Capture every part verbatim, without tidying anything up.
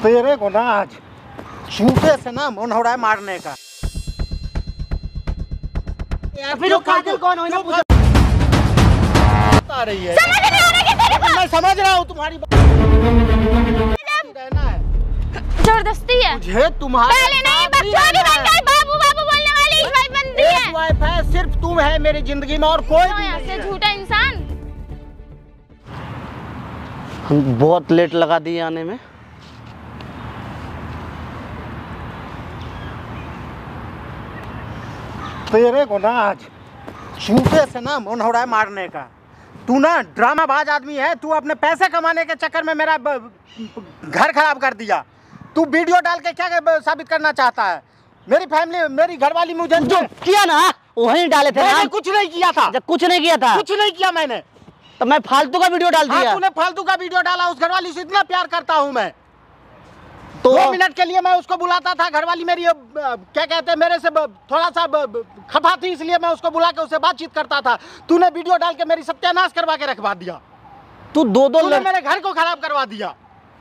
तेरे को ना आज जूते से ना मन हो रहा है मारने का। फिर कातिल कौन हो? आ रही है। समझ नहीं आ रहा कि तेरे को? मैं समझ रहा हूँ तुम्हारी बात। रहना है जबरदस्ती है मुझे तुम्हारे पहले नहीं बकचोदी बन गई, बाबू बाबू बोलने वाली वाइफ बन रही है। एक वाइफ है, सिर्फ तुम है मेरी जिंदगी में और कोई भी यहाँ नहीं से है। झूठा इंसान। हम बहुत लेट लगा दिए आने में। तेरे को ना आज जूते से ना मन हो रहा है मारने का। तू ना ड्रामाबाज आदमी है। तू अपने पैसे कमाने के चक्कर में मेरा ब- घर खराब कर दिया। तू वीडियो डाल के क्या साबित करना चाहता है? मेरी फैमिली, मेरी घरवाली मुझे जो किया ना वहीं डाले थे ना। मैंने कुछ नहीं किया था। जब कुछ नहीं किया था कुछ नहीं किया मैंने। तो मैं फालतू का वीडियो डाल हाँ, दिया। तूने फालतू का वीडियो डाला। उस घरवाली से इतना प्यार करता हूँ मैं। तो दो मिनट के लिए मैं उसको बुलाता था। घरवाली मेरी अब, अ, क्या कहते हैं, मेरे से ब- थोड़ा सा ब- ब- खफा थी, इसलिए मैं उसको बुला के उससे बातचीत करता था। तूने वीडियो डाल के मेरी सत्यानाश करवा के रखवा दिया। तू दो दो तूने लड़... मेरे घर को खराब करवा दिया।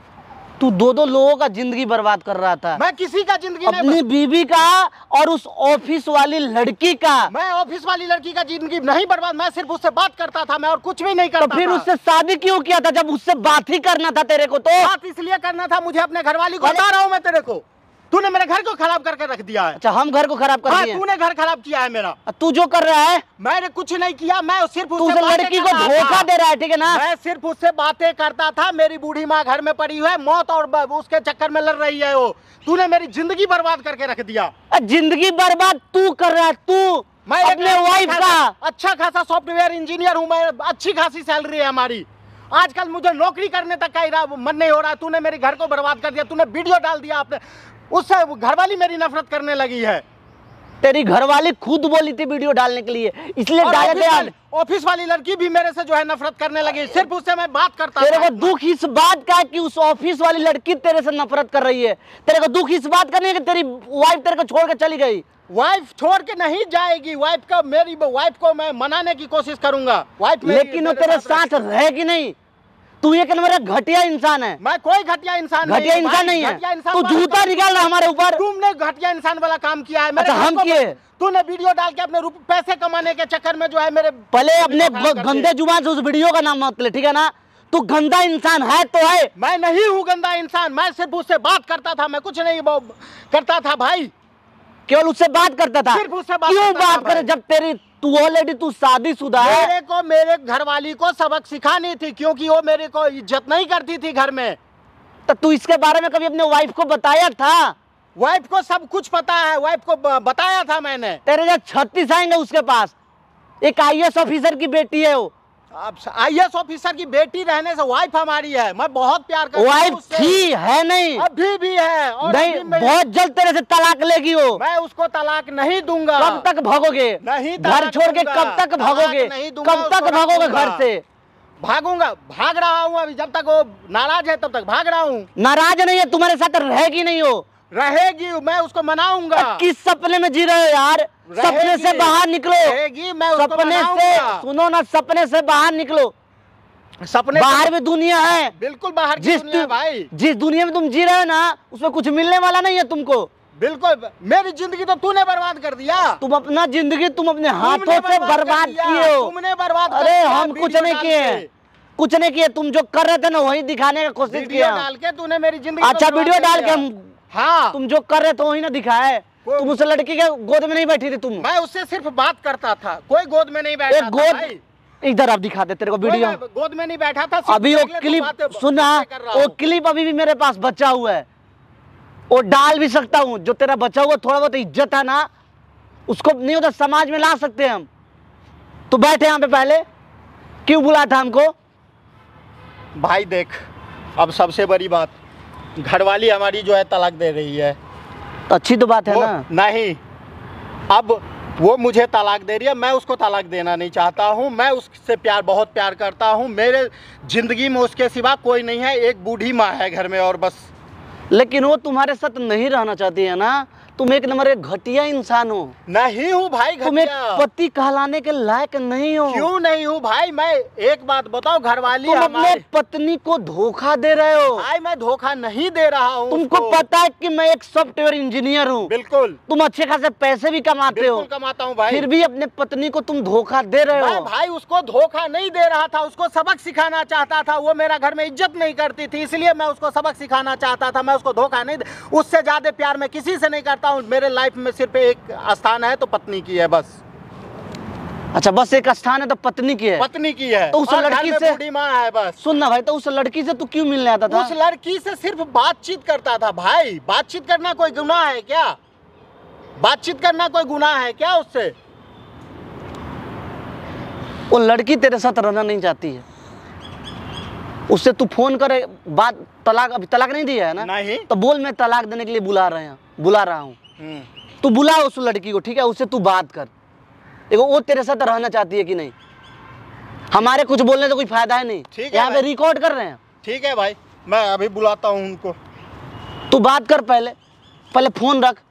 तू दो दो लोगों का जिंदगी बर्बाद कर रहा था। मैं किसी का जिंदगी नहीं अपनी बीवी का और उस ऑफिस वाली लड़की का। मैं ऑफिस वाली लड़की का जिंदगी नहीं बर्बाद। मैं सिर्फ उससे बात करता था, मैं और कुछ भी नहीं तो करता फिर था। उससे शादी क्यों किया था जब उससे बात ही करना था तेरे को? तो बात इसलिए करना था मुझे अपने घरवाली को। बता रहा हूँ मैं तेरे को। तूने मेरे घर को खराब करके रख दिया है। अच्छा, हम घर को खराब कर हाँ, दिए। तूने घर खराब किया है मेरा। तू जो कर रहा है मैंने कुछ नहीं किया। मैं सिर्फ तू उससे उस बातें लड़की कर को रहा धोखा था। दे रहा है, ठीक है ना? मैं सिर्फ उससे बातें करता था। मेरी बूढ़ी माँ घर में पड़ी हुई है, मौत और ब- उसके चक्कर में लड़ रही है वो। तूने मेरी जिंदगी बर्बाद करके रख दिया। जिंदगी बर्बाद तू कर रहा है। तू मैं अपने एक वाइफ अच्छा का खासा- अच्छा खासा सॉफ्टवेयर इंजीनियर हूँ मैं। अच्छी खासी सैलरी है हमारी। आजकल मुझे नौकरी करने तक का इरा- मन नहीं हो रहा। तूने मेरे घर को बर्बाद कर दिया। तूने वीडियो डाल दिया आपने। उससे घरवाली मेरी नफरत करने लगी है। तेरी घरवाली खुद बोली थी वीडियो डालने के लिए, इसलिए और डाले ऑफिस थे। वाली- ऑफिस वाली लड़की भी मेरे से जो है नफरत करने लगी। सिर्फ उससे मैं बात करता तेरे था। को दुख इस बात का है कि उस ऑफिस वाली लड़की तेरे से नफरत कर रही है। तेरे को दुख इस बात का नहीं है कि तेरी वाइफ तेरे को छोड़ के चली गई। वाइफ छोड़ के नहीं जाएगी। वाइफ का मेरी वाइफ को मैं मनाने की कोशिश करूंगा। वाइफ मेरी- लेकिन वो मेरे तेरे साथ साथ रहेगी नहीं। तू एक नंबर का घटिया इंसान है। मैं कोई घटिया इंसान नहीं घटिया हूँ इंसान भाई। नहीं घटिया है। इंसान तू वाला जूता काम- निकाल रहा हमारे ऊपर। तुमने घटिया इंसान वाला काम किया है। मेरे अच्छा, घर हम को- किए? तूने वीडियो डाल के अपने रुप- पैसे कमाने के चक्कर में जो है मेरे पहले अपने खराब कर गंदे दिए। जुबान से उस वीडियो का नाम मत ले, ठीक है ना? तू गंदा इंसान है तो है। मैं नहीं हूँ गंदा इंसान। मैं सिर्फ उससे बात करता था। मैं कुछ नहीं वो करता था भाई। केवल उससे बात करता था। सिर्फ उससे बात क्यों करता था बात करे भाई। जब तेरी तू ऑलरेडी तू शादीशुदा है। मेरे को मेरे घरवाली को सबक सिखानी थी, क्योंकि वो मेरे को इज्जत नहीं करती थी घर में। तो तू इसके बारे में कभी अपने वाइफ को बताया था? वाइफ को सब कुछ पता है। वाइफ को ब- बताया था मैंने। तेरे जो छत्तीस आएंगे उसके पास। एक आई ए एस ऑफिसर की बेटी है वो। अब आई ए एस ऑफिसर की बेटी रहने से वाइफ हमारी है। मैं बहुत प्यार करता हूँ वाइफ उससे। थी, है नहीं? अभी भी है। और नहीं, अभी मैं, बहुत जल्द तेरे से तलाक लेगी वो। मैं उसको तलाक नहीं दूंगा। कब तक भागोगे? नहीं घर तलाक छोड़ के दूंगा। कब तक तलाक भागोगे? नहीं दूंगा, कब तक उसको भागोगे रखूंगा। घर से? भागूंगा। भाग रहा हूँ अभी। जब तक वो नाराज है तब तक भाग रहा हूँ। नाराज नहीं है, तुम्हारे साथ रहेगी नहीं हो। रहेगी। मैं उसको मनाऊंगा। किस सपने में जी रहे हो यार? सपने से बाहर निकलो। रहेगी। मैं उसको सपने से मनाऊंगा। सुनो ना, सपने से बाहर निकलो। सपने बाहर भी दुनिया है। बिल्कुल बाहर की जिस दुनिया है तु- भाई। जिस दुनिया में तुम जी रहे हो ना, उसमें कुछ मिलने वाला नहीं है तुमको। बिल्कुल। मेरी जिंदगी तो तूने बर्बाद कर दिया। तुम अपना जिंदगी तुम अपने हाथों तुमने से बर्बाद कर दिया। किए हो। तुमने बर्बाद कर अरे दिया हम कुछ वीडियो नहीं डाल किए के। हैं। कुछ नहीं किए। तुम जो कर रहे थे ना वही दिखाने का कोशिश वीडियो किया। डाल के तूने मेरी जिंदगी अच्छा, को वीडियो बर्बाद डाल कर के दिया। हम हाँ, तुम जो कर रहे थे वही ना दिखाए। कोई- तुम उस लड़की के गोद में नहीं बैठी थी तुम। मैं उससे सिर्फ बात करता था। कोई गोद में नहीं बैठा एक था गोद भाई। इधर आप दिखा दे तेरे को कोई वीडियो। मैं गोद में नहीं बैठा था। सिर्फ अभी वो देख ले तो क्लिप बातें- सुना, बातें कर रहा वो हूँ। क्लिप अभी भी मेरे पास बचा हुआ है। वो डाल भी सकता हूँ। जो तेरा बचा हुआ थोड़ा बहुत इज्जत है ना, उसको नहीं होता समाज में ला सकते हम। तो बैठे यहाँ पे पहले क्यों बुलाया था हमको? भाई देख, अब सबसे बड़ी बात, घरवाली हमारी जो है तलाक दे रही है। तो अच्छी तो बात है वो ना। नहीं, अब वो मुझे तलाक दे रही है। मैं उसको तलाक देना नहीं चाहता हूँ। मैं उससे प्यार बहुत प्यार करता हूँ। मेरे जिंदगी में उसके सिवा कोई नहीं है। एक बूढ़ी माँ है घर में और बस। लेकिन वो तुम्हारे साथ नहीं रहना चाहती है ना, तुम एक नंबर एक घटिया इंसान हो। नहीं हूँ भाई तुम एक घटिया। पति कहलाने के लायक नहीं हो। क्यों नहीं हूँ भाई? मैं एक बात बताओ, घरवाली तुम अपने हमारी। पत्नी को धोखा दे रहे हो। भाई मैं धोखा नहीं दे रहा हूँ तुमको उसको। पता है कि मैं एक सॉफ्टवेयर इंजीनियर हूँ। बिल्कुल तुम अच्छे खासे पैसे भी कमाते हो, बिल्कुल कमाता हूँ भाई। फिर भी अपने पत्नी को तुम धोखा दे रहे मैं हो। भाई उसको धोखा नहीं दे रहा था, उसको सबक सिखाना चाहता था। वो मेरा घर में इज्जत नहीं करती थी, इसलिए मैं उसको सबक सिखाना चाहता था। मैं उसको धोखा नहीं दे, उससे ज्यादा प्यार मैं किसी से नहीं करता हूँ। मेरे लाइफ में सिर्फ एक स्थान है तो पत्नी की है बस। अच्छा, बस एक स्थान है तो पत्नी की है। पत्नी की है तो उस और घर लड़की में से- बूढ़ी माँ है बस। सुन ना भाई, तो उस लड़की से तू क्यों मिलने आता था? उस लड़की से सिर्फ बातचीत करता था भाई। बातचीत करना कोई गुनाह है क्या? बातचीत करना कोई गुनाह है क्या उससे? वो लड़की तेरे साथ रहना नहीं चाहती है, उससे तू फोन करे बात, तलाक, अभी तलाक नहीं दिया है ना? नहीं। तो बोल मैं तलाक देने के लिए बुला रहे हैं बुला रहा हूँ। हम्म। तू बुला उस लड़की को, ठीक है? उससे तू बात कर, देखो वो तेरे साथ रहना चाहती है कि नहीं। हमारे कुछ बोलने से कोई फायदा है नहीं, ठीक है यहाँ पे भाई। रिकॉर्ड कर रहे हैं। ठीक है भाई, मैं अभी बुलाता हूँ उनको। तू बात कर, पहले पहले फोन रख।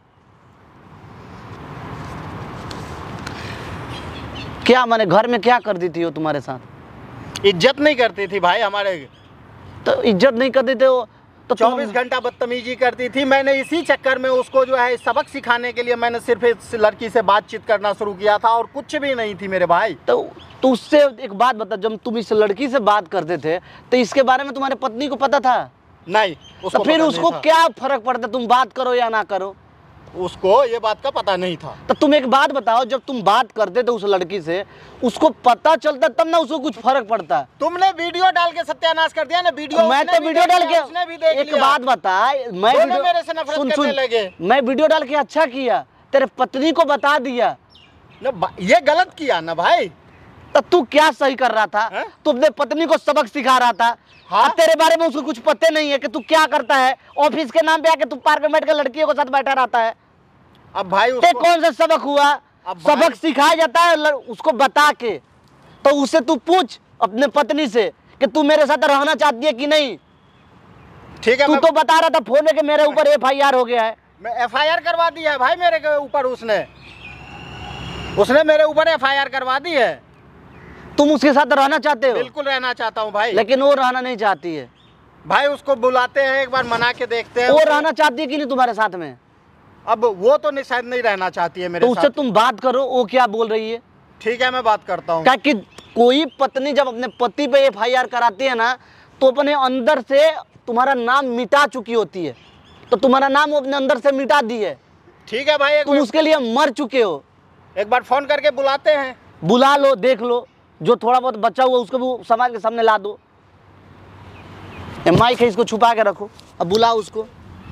क्या मैंने घर में क्या कर दी थी वो तुम्हारे साथ? इज्जत नहीं करती थी भाई हमारे। तो इज्जत नहीं कर देते हो तो तुम- चौबीस घंटा बदतमीजी करती थी। मैंने इसी चक्कर में उसको जो है सबक सिखाने के लिए मैंने सिर्फ इस लड़की से बातचीत करना शुरू किया था, और कुछ भी नहीं थी मेरे भाई। तो तो उससे एक बात बता, जब तुम इस लड़की से बात करते थे तो इसके बारे में तुम्हारे पत्नी को पता था? नहीं, उसको तो फिर पता उसको नहीं था। क्या फर्क पड़ता तुम बात करो या ना करो? उसको ये बात का पता नहीं था। तो तुम एक बात बताओ, जब तुम बात करते थे उस लड़की से, उसको पता चलता तब ना उसको कुछ फर्क पड़ता? तुमने वीडियो डाल के सत्यानाश कर दिया ना। वीडियो मैं उसने तो भी वीडियो देख डाल लिया, के उसने भी देख एक लिया। बात बता, मैं दोनों वीडियो मेरे से नफरत सुन करने सुन लगे। मैं वीडियो डाल के अच्छा किया, तेरे पत्नी को बता दिया। ना बा- ये गलत किया ना भाई। तो तू क्या सही कर रहा था? हैं? तू अपने पत्नी को सबक सिखा रहा था। हाँ? अब तेरे बारे में उसको कुछ पते नहीं है कि तू क्या करता है। ऑफिस के नाम पे आके तू पार्क में बैठ कर लड़कियों के साथ बैठा रहता है। अब भाई ते उसको कौन सा सबक हुआ? अब भाई- सबक सिखाया जाता है लड़- उसको बता के। तो उससे तू पूछ अपने पत्नी से कि तू मेरे साथ रहना चाहती है कि नहीं। ठीक है, तू मैं, तो बता रहा था फोन में कि मेरे ऊपर एफ आई आर हो गया है। मैं एफ आई आर करवा दी है भाई मेरे के ऊपर। उसने उसने मेरे ऊपर एफ आई आर करवा दी है। तुम उसके साथ रहना चाहते हो, बिल्कुल रहना चाहता हूँ भाई। लेकिन वो रहना नहीं चाहती है। भाई उसको बुलाते हैं, एक बार मना के देखते हैं। वो उसको- रहना चाहती है कि नहीं तुम्हारे साथ में? अब वो तो नहीं, शायद नहीं रहना चाहती है मेरे तो उससे साथ। तुम बात करो, वो क्या बोल रही है। ठीक है, मैं बात करता हूँ। क्या कि कोई पत्नी जब अपने पति पे एफ आई आर कराती है ना, तो अपने अंदर से तुम्हारा नाम मिटा चुकी होती है। तो तुम्हारा नाम वो अपने अंदर से मिटा दी है। ठीक है भाई, एक तुम बार, उसके लिए मर चुके हो। एक बार फोन करके बुलाते हैं। बुला लो, देख लो, जो थोड़ा बहुत बचा हुआ उसको भी समाज के सामने ला दो। ये माइक है, इसको छुपा के रखो। अब बुलाओ उसको।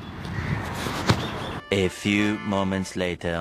A few moments later.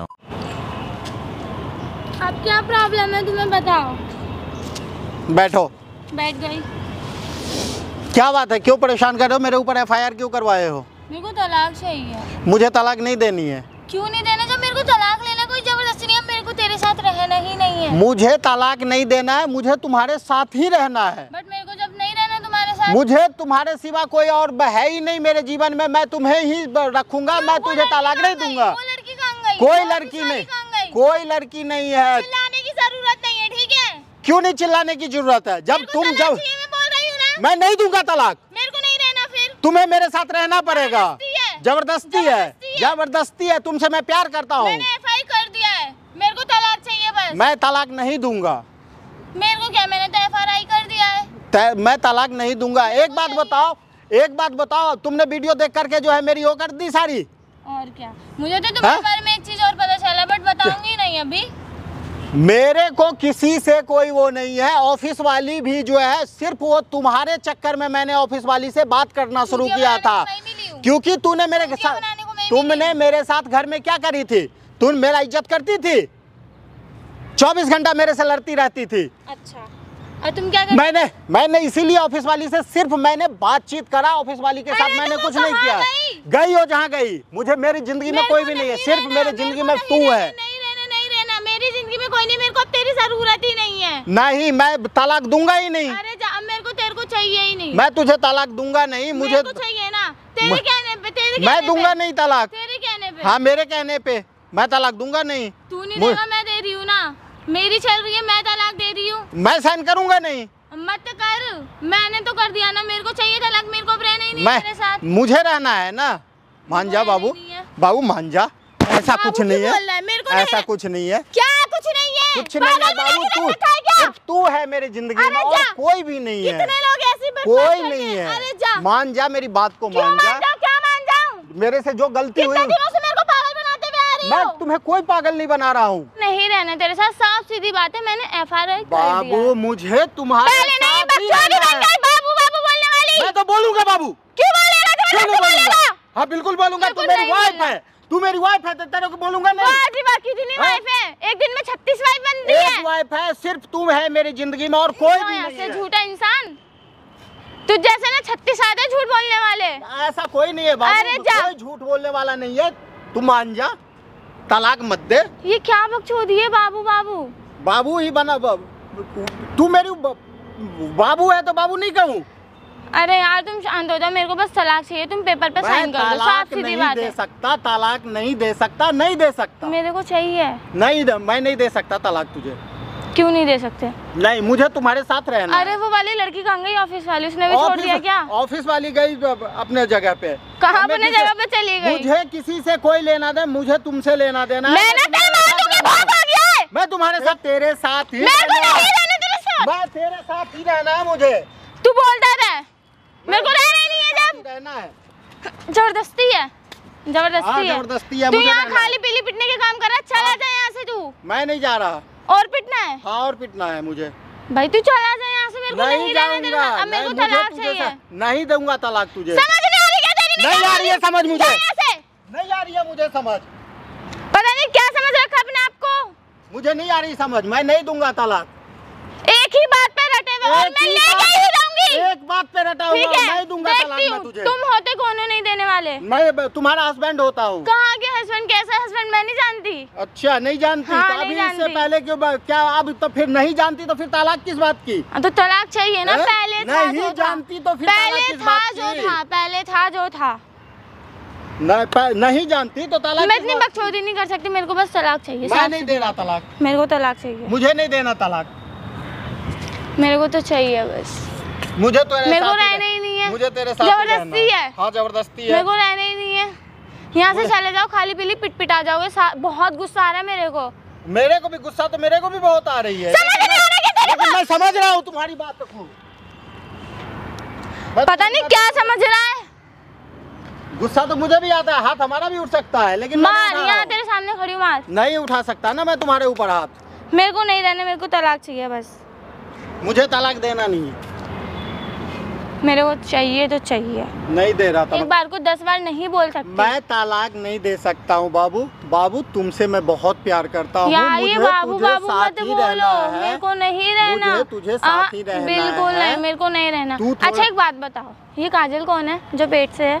अब क्या प्रॉब्लम है तुम्हें बताओ। बैठो। बैठ गई। क्या बात है, क्यों परेशान कर रहे हो? मेरे ऊपर एफ आई आर क्यों करवाए हो? मेरे को तलाक चाहिए। मुझे तलाक नहीं देनी है। क्यों नहीं देना? जब मेरे को तलाक लेना कोई जबरदस्ती नहीं है, मेरे को तेरे साथ रहना ही नहीं है। मुझे तलाक नहीं देना है, मुझे तुम्हारे साथ ही रहना है। बट मेरे को जब नहीं रहना तुम्हारे साथ, मुझे तुम्हारे सिवा कोई और है ही नहीं मेरे जीवन में। मैं तुम्हें ही रखूंगा, मैं वो तुझे लड़की तलाक कहाँ नहीं गई? दूंगा। वो लड़की कहाँ गई? कोई वो लड़की वाली नहीं, कहाँ गई? कोई लड़की नहीं है। चिल्लाने की जरूरत नहीं है, ठीक है? क्यों नहीं चिल्लाने की जरूरत है? जब मेरे को तुम तलाक जब चाहिए, मैं बोल रही हूँ ना। मैं नहीं दूंगा तलाक। मेरे को नहीं रहना फिर। तुम्हें मेरे साथ रहना पड़ेगा। जबरदस्ती है। जबरदस्ती है, जबरदस्ती है। जबरदस्ती है। तुमसे मैं प्यार करता हूँ। मैंने एफ आई कर दिया है, मेरे को तलाक चाहिए बस। मैं तलाक नहीं दूंगा। मेरे को क्या, मैंने तो एफ आर आई कर दिया है। तै- मैं तलाक नहीं दूंगा। एक बात बताओ, एक बात बताओ, तुमने वीडियो देख करके जो है मेरी वो कर दी सारी। और क्या, मुझे तो तुम्हारे हाँ? बारे में एक चीज और पता चला, बट बताऊंगी नहीं अभी। मेरे को किसी से कोई वो नहीं है। ऑफिस वाली भी जो है, सिर्फ वो तुम्हारे चक्कर में मैंने ऑफिस वाली से बात करना शुरू वीडियो किया बनाने था, को मैं मिली हूँ। क्योंकि तूने मेरे वीडियो साथ बनाने को मैं तुमने मिली हूँ। मेरे साथ घर में क्या करी थी? तुम मेरा इज्जत करती थी, चौबीस घंटा मेरे से लड़ती रहती थी। अच्छा, और तुम क्या कर? मैंने मैंने इसीलिए ऑफिस वाली से सिर्फ मैंने बातचीत करा। ऑफिस वाली के साथ अरे मैंने तो वो कुछ नहीं कहाँ किया। गई? गई हो जहाँ गई, मुझे मेरी जिंदगी में मेरे कोई को भी नहीं है। नहीं सिर्फ रहना, मेरी मेरे जिंदगी को में नहीं तू रहना, है। नहीं रहना, नहीं रहना मेरी जिंदगी में कोई नहीं। मेरे को अब तेरी जरूरत ही नहीं है। नहीं, मैं तलाक दूंगा ही नहीं। अरे जा, अब मेरे को तेरे को चाहिए ही नहीं। मैं तुझे तलाक दूंगा नहीं। मुझे मेरे को चाहिए ना। तेरे मैं- कहने पे, तेरे मैं कहने दूंगा पे, नहीं तलाक। तेरे कहने पे। पे। हाँ मेरे कहने पे मैं तलाक दूंगा नहीं। तू नहीं मुझ- देगा, मैं दे रही हूँ ना, मेरी चल रही है, मैं तलाक दे रही हूँ। मैं साइन करूंगा नहीं। मत कर, मैंने तो कर दिया ना, मेरे को चाहिए तलाक, मेरे को अब रहना ही नहीं है तेरे साथ। मैं मुझे रहना है ना। मान जा रहना ही बाबू, नहीं है। बाबू मान जा, ऐसा बाबू कुछ क्यों नहीं बोल रहा है? मेरे को है, ऐसा नहीं- कुछ नहीं है, क्या कुछ नहीं है? कुछ नहीं है पागल बाबू। बना के तू रखा है क्या? सिर्फ तू है मेरी जिंदगी अरे में और जा। कोई भी नहीं है। कितने लोग ऐसी बकवास कोई करते नहीं हैं? अरे है। जा। मान जा, मेरी बात को क्यों मान मान जा। जाऊं? क्या मान जाऊं? मेरे से जो गलती हुई, कितने दिनों से मेरे को पागल बनाते हुए आ रही मैं हो? तुम्हें कोई पागल नहीं बना रहा हूँ। नहीं रहना तेरे साथ, साफ सीधी बात है, मैंने एफ आई आर कर दिया। बाबू मुझे तुम्हारे पहले नहीं, साथ ही बकचोदी रहना बन है। गई, बाबू बाबू बोलने वाली। मैं तो बोलूंगा बाबू। क्यों बोलेगा? क्यों क्यों नहीं बोलूंगा? बोलेगा? हाँ बिल्कुल बोलूंगा। तू बिल्कुल मेरी नहीं वाइफ बोलना। है, तू मेरी वाइफ है, तो तेरे को बोलूंगा नहीं। बात ही बाकी कितनी हाँ? वाइफ है? एक दिन में छत्तीस वाइफ बनती है। एक वाइफ है, सिर्फ तुम है मेरी जिंदगी में और कोई भी यहाँ नहीं से है। झूठा इंसान, तू जैसे ना छत्तीस आते झूठ बोलने वाले। ऐसा कोई नहीं है बाबू, अरे जा। कोई झूठ बोलने वाला नहीं है। तू मान जा, तलाक मत दे। ये क्या बकचोदी है? बाबू बाबू बाबू ही बना। तू मेरी ब- बाबू है तो बाबू नहीं कहूँ। अरे यार तुम शांत हो जाओ, मेरे को बस तलाक चाहिए, तुम पेपर पे साइन कर दो, साफ तलाक सीधी नहीं बात दे है। सकता, तलाक नहीं दे सकता, नहीं दे सकता, मेरे को चाहिए। नहीं दे, मैं नहीं दे सकता तलाक तुझे। क्यों नहीं दे सकते? नहीं, मुझे तुम्हारे साथ रहना अरे है। वो वाली लड़की कहाँ गई? ऑफिस वाली, उसने भी छोड़ ऑफिस- दिया क्या? ऑफिस वाली गई अपने जगह पे। कहाँ हमें अपने किसी- जगह पे चली गई? मुझे किसी से कोई लेना दे, मुझे तुमसे लेना देना है। मैंने मैं कहा तुम्हारे मार दूंगी, साथ बहुत रहना है। हो गया है। मैं तुम्हारे साथ तेरे साथ ही मेरे को रहना नहीं है। रहना तेरे साथ। मैं तेरे साथ ही रहना है मुझे। तू बोलता रहे, मेरे को रहना ही नहीं है। जब रहना है। जबरदस्ती है, हाँ, जबरदस्ती है। जबरदस्ती है, तू मुझे यहाँ रहना है। खाली पीली पिटने के काम कर रहा है, चला जा यहाँ से तू। मैं नहीं जा रहा। और पिटना है? हाँ और पिटना है मुझे। भाई तू चला जा यहाँ से, मेरे को नहीं नहीं रहना तेरे जाऊंगा। साथ। अब मेरे नहीं, को मुझे तलाक तुझे चाहिए। सा- नहीं दूंगा तलाक तुझे। समझ नहीं आ रही क्या तेरी? नहीं आ रही है समझ मुझे। जा यहाँ से। नहीं आ रही है मुझे समझ। पता नहीं क्या समझ रखा अपने आप को। मुझे नहीं आ रही समझ। मैं नहीं दूंगा तलाक। एक ही बात पे रटे हुए, और एक मैं ही लेके बात- ही रहूंगी। एक बात पे रटा हुआ ठीक हूँ, है, नहीं दूंगा तलाक देखती मैं हूँ तुझे। तुम होते कौन हो नहीं देने वाले। मैं ब- तुम्हारा हस्बैंड होता हूँ। कहाँ के हस्बैंड? कैसा हस्बैंड? मैं नहीं जानती। अच्छा नहीं जानती? हाँ, तो नहीं अभी इससे जानती। पहले क्यों ब- क्या अब तो फिर नहीं जानती तो फिर तलाक किस बात की? हाँ, तो तलाक चाहिए ना। हैं? पहले था नहीं जो था। जानती तो फिर तलाक पहले किस था बात जो की? था, पहले था जो था। नहीं, प- नहीं जानती तो तलाक मैं किस इतनी बात की? बकचोदी नहीं कर सकती, मेरे को बस तलाक चाहिए। मैं साफ नहीं सीधी दे रहा बात है। तलाक। मेरे को तलाक चाहिए, मुझे नहीं देना तलाक। मेरे को तो चाहिए बस। मुझे तो तेरे मेरे को साथ ही रहना रह- ही नहीं है। मुझे तेरे साथ ही रहना जबरदस्ती है। हाँ जबरदस्ती है। मेरे को रहना ही नहीं है। यहाँ से चले जाओ, खाली पीली पिट पिटा जाओगे। सा- बहुत गुस्सा आ रहा है मेरे को। मेरे को भी गुस्सा तो मेरे को भी बहुत आ रही है। समझ नहीं आ रहा क्या तेरे लेकिन मैं समझ रहा हूँ तुम्हारी बात को। मैं पता तुम्हारी नहीं बात क्या को- समझ रहा है। गुस्सा तो मुझे भी आता है, हाथ हमारा भी उठ सकता है, लेकिन मैं नहीं मार, उठा रहा यहाँ हूँ। तेरे सामने खड़ी हूँ, मार। नहीं उठा सकता ना मैं तुम्हारे ऊपर हाथ। मेरे को नहीं रहना, मेरे को तलाक चाहिए बस। मुझे तलाक देना नहीं है। मेरे को चाहिए तो चाहिए। नहीं दे रहा एक तलाक। बार को दस बार नहीं बोल सकती। मैं तलाक नहीं दे सकता हूँ बाबू। बाबू तुमसे मैं बहुत प्यार करता हूँ। यार मुझे ये बाबू तुझे बाबू साथ मत ही बोलो, रहना है। मेरे को नहीं रहना। मुझे तुझे साथ ही आ, रहना बिल्कुल है। नहीं, मेरे को नहीं रहना। तू थोड़ा- अच्छा एक बात बताओ, ये काजल कौन है जो पेट से है?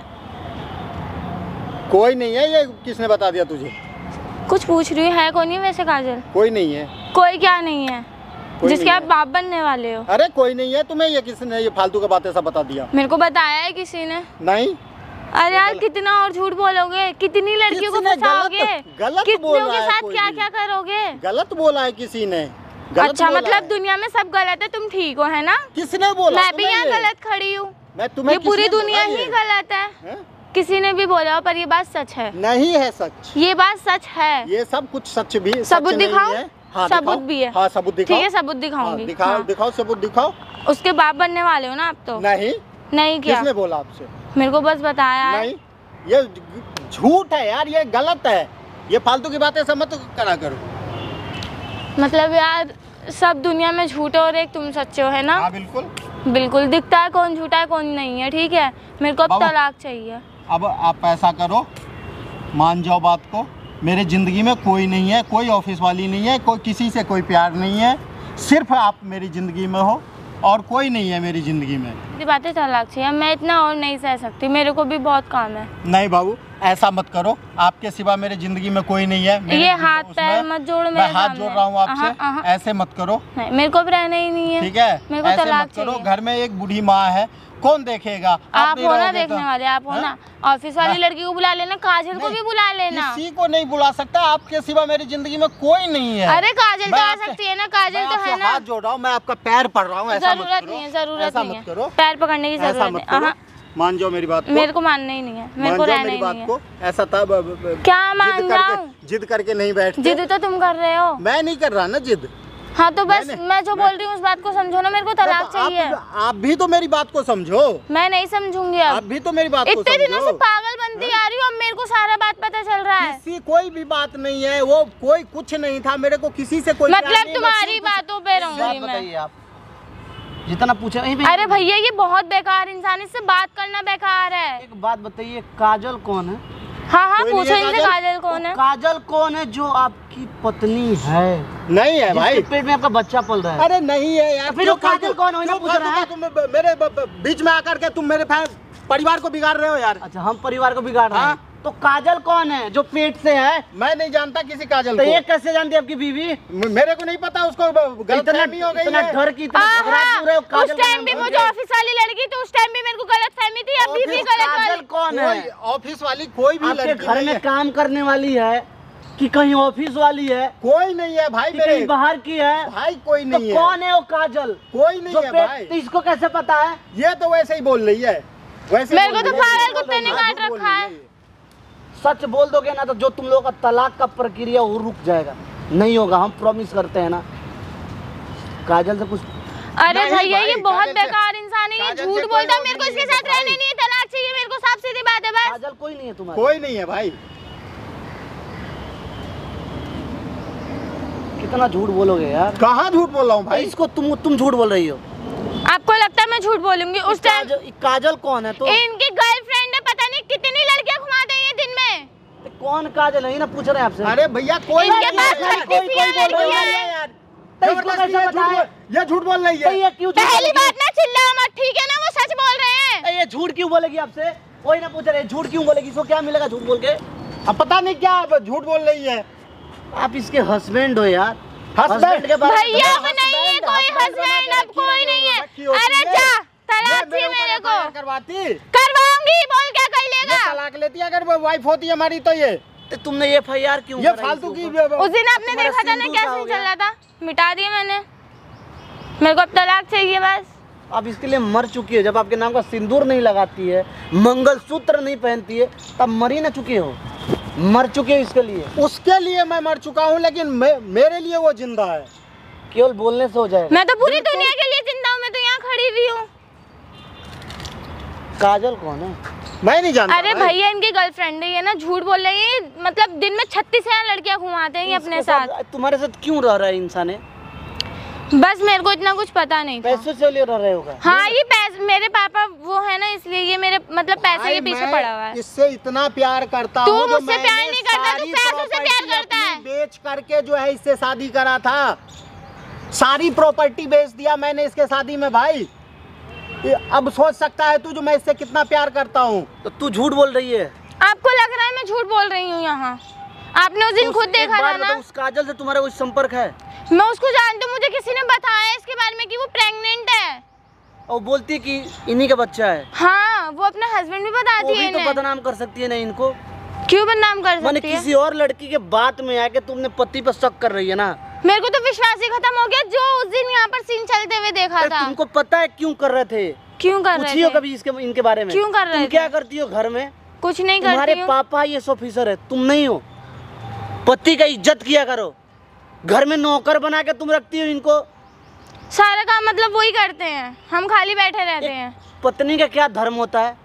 कोई नहीं है। ये किसने बता दिया तुझे? कुछ पूछ रही हूँ, है कौन है वैसे काजल? कोई नहीं है। कोई क्या नहीं है कोई जिसके नहीं आप है। बाप बनने वाले हो? अरे कोई नहीं है। तुम्हें ये किसने ये फालतू की बातें सब बता दिया? मेरे को बताया है किसी ने। नहीं अरे यार कितना और झूठ बोलोगे? कितनी लड़कियों को किसने फंसाओगे? गलत- गलत कितनों बोला के है साथ कोई क्या भी। क्या करोगे? गलत बोला है किसी ने। गलत अच्छा बोला मतलब है। दुनिया में सब गलत है, तुम ठीक हो, है ना? किसने बोला? मैं भी तुम्हें यहाँ ये? गलत खड़ी हूँ। मैं तुम्हें ये पूरी किसने दुनिया बोला ही ये? गलत है। हैं? किसी ने भी बोला हो, पर ये बात सच है। नहीं है सच। ये बात सच है। ये सब कुछ सच भी सच सबूत नहीं दिखाओ? है। हाँ, सबूत दिखाओ। भी है। हाँ सबूत दिखाओ। ठीक है, सबूत हाँ, दिखाऊंगी। दिखाओ हाँ। दिखाओ सबूत दिखाओ। उसके बाप बनने वाले हो ना आप तो? नहीं। नहीं क्या? किसने बोला आपसे? मेरे को बस बताया है। नहीं ये झूठ है यार, ये गलत है। ये फालतू की बातें सब मत करा करो। मतलब यार सब दुनिया में झूठे और एक तुम सच्चे हो, है ना? हाँ बिल्कुल। बिल्कुल दिखता है कौन झूठा है कौन नहीं है। ठीक है, मेरे को अब बाबू। तलाक चाहिए। अब आप ऐसा करो, मान जाओ बात को। मेरी ज़िंदगी में कोई नहीं है, कोई ऑफिस वाली नहीं है, कोई किसी से कोई प्यार नहीं है। सिर्फ आप मेरी ज़िंदगी में हो और कोई नहीं है मेरी ज़िंदगी में। ये बातें तलाक चाहिए। मैं इतना और नहीं सह सकती, मेरे को भी बहुत काम है। नहीं बाबू, ऐसा मत करो, आपके सिवा मेरी जिंदगी में कोई नहीं है। मेरे ये जिंदगी हाथ उसमें- पैर मत जोड़ मैं मेरे हाथ सामने। जोड़ रहा हूँ आपसे, अहाँ, अहाँ। ऐसे मत करो, नहीं, मेरे को भी रहना ही नहीं है। ठीक है? मेरे को ऐसे तलाक मत करो, चाहिए। घर में एक बूढ़ी माँ है, कौन देखेगा? आप नहीं हो ना रहोगे देखने तो- वाले, आप हो हाँ? ना। ऑफिस वाली लड़की को बुला लेना, काजल को नहीं, भी बुला लेना। किसी को नहीं बुला सकता, आपके सिवा मेरी जिंदगी में कोई नहीं है। अरे काजल मैं तो आ आपसे- सकती है ना, काजल मैं तो आपसे है ना। हाथ जोड़ रहा हूँ, मैं आपका पैर पड़ रहा हूँ, ऐसा मत जरूरत करो, नहीं है, जरूरत ऐसा नहीं मत है। करो, पैर पकड़ने की ऐसा जरूरत मत नहीं। करो, अहाँ, मान जाओ मेरी बात को, मेरे को मानना ही नहीं है, मेरे मान को जाओ रहना मेरी ही बात नहीं है। को। ऐसा था ब- ब- ब- क्या मान जिद जाऊं? करके जिद करके नहीं बैठते। जिद तो तुम कर रहे हो। मैं नहीं कर रहा ना जिद। हाँ तो बस मैंने- मैं जो बोल रही हूँ उस बात को समझो ना, मेरे को तलाक तो चाहिए। आप, आप भी तो मेरी बात को समझो, मैं नहीं समझूंगी आप अब। भी तो मेरी बात को इतने दिनों से समझो। पागल बनती आ रही हूँ, अब मेरे को सारा बात पता चल रहा है। किसी कोई भी बात नहीं है, वो कोई कुछ नहीं था, मेरे को किसी से कोई प्यार मतलब नहीं, तुम्हारी मैं सिर्फ- बातों पे बात रहूंगी मैं। बताइए आप, जितना पूछे वहीं पे- अरे भैया ये बहुत बेकार इंसान, इससे बात करना बेकार है। एक बात बताइए, काजल कौन है? हाँ हाँ कोई नहीं पूछो है इनसे काजल? काजल कौन है। काजल कौन है जो आपकी पत्नी है, नहीं है भाई। जिसके पेट में आपका बच्चा पल रहा है? अरे नहीं है यार, तो फिर क्यों वो काजल फालतू- कौन है? वही ना क्यों पूछ रहा फालतू है। का तुम मेरे ब- ब- बीच में आकर के तुम मेरे फै- परिवार को बिगाड़ रहे हो यार। अच्छा, हम परिवार को बिगाड़ रहे हैं। हाँ। तो काजल कौन है जो पेट से है? मैं नहीं जानता किसी काजल तो को, ये कैसे जानती है आपकी बीवी? म- मेरे को नहीं पता, उसको ब- गलतफहमी हो गई इतना है। घर की, इतना हाँ, झगड़ा हाँ, क्यों रहे हो? उस काजल का टाइम नाम भी बोल मुझे के। ऑफिस वाली लड़की थी, उस टाइम भी मेरे को गलत फहमी थी, अभी भी गलत काजल वाली। कौन है? कोई ऑफिस वाली कोई भी आपके लड़की घर नहीं में है, काम करने वाली है कि कहीं ऑफिस वाली है कोई नहीं है भाई, कि मेरे कहीं बाहर की है? भाई कोई तो नहीं है, कौन है वो काजल कोई नहीं जो है पेट? भाई। तो इसको कैसे पता है? ये तो वैसे ही बोल रही है, वैसे मेरे बोल को तो रही है। पागल कुत्ते ने हाँ, काट झूठ बोल रखा रही है। ये। सच बोल दोगे ना तो जो तुम लोगों का तलाक का प्रक्रिया वो रुक जाएगा, नहीं होगा, हम प्रॉमिस करते हैं ना। काजल से कुछ अरे नहीं भैया भाई, ये बहुत काजल से- बेकार इंसान है, ये काजल झूठ से बोलता है। कोई मेरे को और इसके नहीं साथ है रहने भाई। नहीं है, तलाक चाहिए मेरे को, साफ सीधी बात है बस। काजल कोई नहीं है तुम्हारी। कोई नहीं है भाई। कितना झूठ बोलोगे यार? कहाँ झूठ बोल रहा हूँ भाई भाई? इसको तुम तुम झूठ बोल रही हो। आपको लगता है मैं झूठ बोलूंगी? उस टाइम काजल, काजल कौन है? तो इनकी गर्लफ्रेंड है, पता नहीं कितनी लड़कियां घुमाते हैं ये दिन में। कौन काजल है ना पूछ रहे हैं आपसे। अरे भैया कोई इनके नहीं पास है, छत्तीस कोई- कोई लड़कियां बोल रही हैं। है यार। तो इसको जबरदस्ती कैसे ये झूठ पता है? बोल- ये झूठ बोल रही तो है। ये क्यों झूठ पहली बोलेगी? बात ना चिल्लाओ मत, ठीक है ना? वो सच बोल रहे हैं। तो ये झूठ क्यों बोलेगी आपसे? कोई ना पूछ रहे झूठ क्यों बोलेगी, इसको क्या मिलेगा झूठ बोल के? अब पता नहीं क्या अब झूठ बोल रही है। आप इसके हस्बैंड हो यार। हस्बैंड? हस्बैंड के बारे में भैया बताओ। अब नहीं है कोई हस्बैंड बना हस्बैंड, के अब रखी कोई है, नहीं है। रखी होती अरे है। जा ये तलाक मेरे चाहिए ऊपर मेरे एफ आई आर को। करवाती, करवाऊंगी, बोल क्या कर ये लेगा? तलाक लेती अगर वो वाइफ होती हमारी तो ये तो तुमने एफ आई आर क्यों ये कराई फालतू इसके की ऊपर? उस दिन आपने तुम्हारा देखा था ना सिंदूर क्या कहाँ हो सीन चल गया? रहा था, मिटा दिया मैंने। मेरे को अब तलाक चाहिए बस। आप इसके लिए मर चुकी है। जब आपके नाम का सिंदूर नहीं लगाती है, मंगलसूत्र नहीं पहनती है, तब मर ही ना चुके हो, मर चुके हो इसके लिए। उसके लिए मैं मर चुका हूँ, लेकिन मे, मेरे लिए वो जिंदा है। केवल बोलने से हो जाएगा। मैं तो पूरी दुनिया के लिए जिंदा हूँ, मैं तो यहाँ खड़ी हुई हूँ। काजल कौन है? मैं नहीं जानता अरे भाई। भैया इनकी गर्लफ्रेंड है, ये ना झूठ बोल रही है, मतलब दिन में छत्तीस हजार लड़कियां घुमाते हैं ये अपने इसके साथ। तुम्हारे साथ क्यों रह रहा है इंसान है? बस मेरे को इतना कुछ पता नहीं था। पैसों से लिए रह रहे होगा। हाँ ये पैसे, मेरे पापा वो है ना, इसलिए ये मेरे मतलब पैसे भाई, के पीछे मैं पड़ा हुआ है। इससे इतना प्यार करता तू हूँ जो मुझसे प्यार मैंने नहीं करता, तू सारी पैसों से प्यार प्रॉपर्टी करता है। अपनी बेच करके जो है इससे शादी करा था, सारी प्रॉपर्टी बेच दिया मैंने इसके शादी में भाई। ये अब सोच सकता है तू जो मैं इससे कितना प्यार करता हूँ। तो तू झूठ बोल रही है। आपको लग रहा है मैं झूठ बोल रही हूँ यहाँ? आपने उस दिन तो खुद उस- एक देखा था बात ना। बताओ, उस काजल से तुम्हारा कोई संपर्क है? मैं उसको जानती हूँ, मुझे किसी ने बताया इसके बारे में कि वो प्रेग्नेंट है। और बोलती है कि इन्हीं का बच्चा है। हाँ वो अपना हस्बैंड भी वो बताती भी है तो इन्हें। बदनाम कर सकती है ना इनको। क्यों बदनाम कर मैंने सकती है? किसी और लड़की के बात में आके तुमने पति पर शक कर रही है ना। मेरे को तो विश्वास ही खत्म हो गया जो उस दिन यहाँ पर सीन चलते हुए देखा अरे था। तुमको पता है क्यों कर रहे थे? क्यों कर रहे पूछियो थे? कभी इसके इनके बारे में। क्यों कर रहे तुम थे? क्या करती हो घर में? कुछ नहीं तुम्हारे करती हूँ। पापा आई ए एस ऑफिसर है, तुम नहीं हो। पति का इज्जत किया करो। घर में नौकर बना के तुम रखती हो इनको। सारा काम मतलब वही करते हैं, हम खाली बैठे रहते एक हैं। पत्नी का क्या धर्म होता है?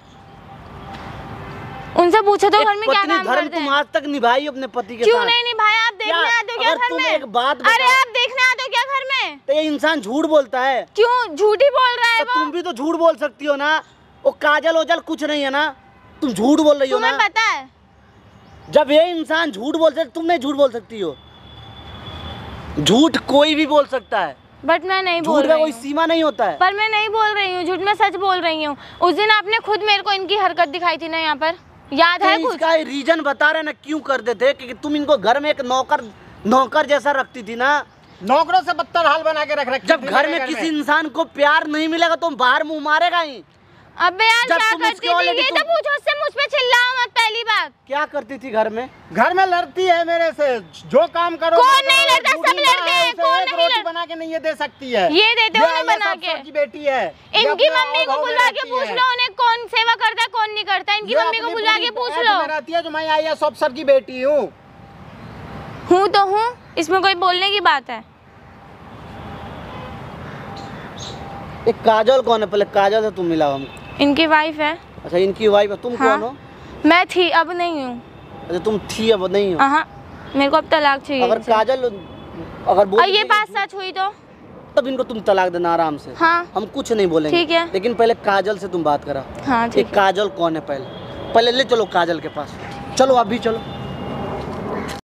उनसे पूछो तो एक घर में क्या पत्नी काम धर्म करते तुम हैं। आज तक निभाई हो अपने पति के क्यों साथ। नहीं निभाया? आप देखने क्या? आते हो क्या अगर घर तुम में? एक बात अरे बताओ। आप देखने आते हो क्या घर में? तो ये इंसान झूठ बोलता है। क्यों झूठी बोल रहा है तो वो? तुम भी तो झूठ बोल सकती हो ना। वो काजल ओजल कुछ नहीं है ना, तुम झूठ बोल रही हो तुम्हें ना। पता है? जब ये इंसान झूठ बोल सकता, तुम नहीं झूठ बोल सकती हो। झूठ कोई भी बोल सकता है, बट मैं नहीं बोल झूठ का रही कोई हूँ। सीमा नहीं होता है। पर मैं नहीं बोल रही हूँ झूठ, मैं सच बोल रही हूँ। उस दिन आपने खुद मेरे को इनकी हरकत दिखाई थी ना यहाँ पर। याद है तो कुछ? इसका रीजन बता रहे ना क्यों करते थे, क्योंकि तुम इनको घर में एक नौकर नौकर जैसा रखती थी ना। नौकरों से बदतर हाल बना के रख रखी जब थी घर मेरे में किसी इंसान को प्यार नहीं मिलेगा तो बाहर मुंह मारेगा ही। अबे यार जब क्या तुम करती उसके थी already ये तुम- तो पूछो उससे, मुझ पे चिल्लाओ मत पहली बात। क्या करती थी घर में? घर में लड़ती है मेरे से, जो काम करो कौन मैं नहीं करो, लड़ता? बूढ़ी सब माँ लड़ते है, हैं, उसे कौन एक नहीं रोटी लड़- बना के नहीं ये दे सकती है। ये देते हो ये- ना ये बना सब के। की बेटी है। ये इनकी अपने मम्मी को भाव में बुला के रहती पूछ है। लो उन्हें कौन सेवा करता है कौन नहीं करता। इनकी ये मम्मी को अपनी बुला पूरी के पूछ ऐश लो। में रहती है जो मैं आई एस अफसर की बेटी हूँ। हूँ तो हूँ, इसमें कोई बोलने की बात है? एक काजल कौन है? पहले काजल से तुम मिलाओ हमको। इनकी वाइफ है। अच्छा इनकी वाइफ है, तुम हाँ। कौन हो? मैं थी, अब नहीं हूँ। अच्छा तुम थी अब नहीं हो। हाँ, मेरे को अब तलाक चाहिए अगर इनसे। काजल अगर बोल और ये देगी बात कि- सच हुई तो? तब इनको तुम तलाक देना आराम से। हाँ हम कुछ नहीं बोलेंगे। ठीक है। लेकिन पहले काजल से तुम बात करा। हाँ ये ठीक है। काजल कौन है? पहले पहले ले चलो काजल के पास। चलो अभी चलो।